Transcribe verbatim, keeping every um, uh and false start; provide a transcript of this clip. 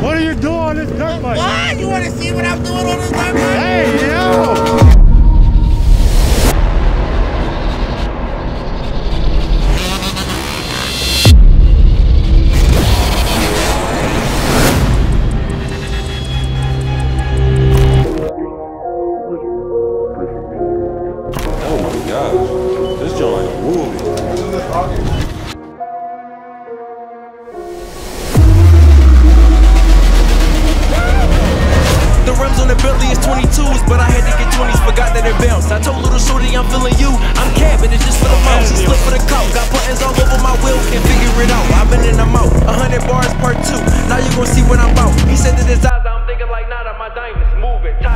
What are you doing on this dirt bike? What? You want to see what I'm doing on this dirt bike? Hey, yo! Oh my gosh, this joint is moving. The rims on the Bentley is twenty-twos, but I had to get twenties, forgot that it bounced. I told little shorty I'm feeling you, I'm cabbing, it's just for the mouse. She slipped for the coat, got buttons all over my wheel, can't figure it out. I've been in the mouth, a hundred bars part two, now you gon' see what I'm about. He said that his eyes, I'm thinking like nada, my diamonds moving.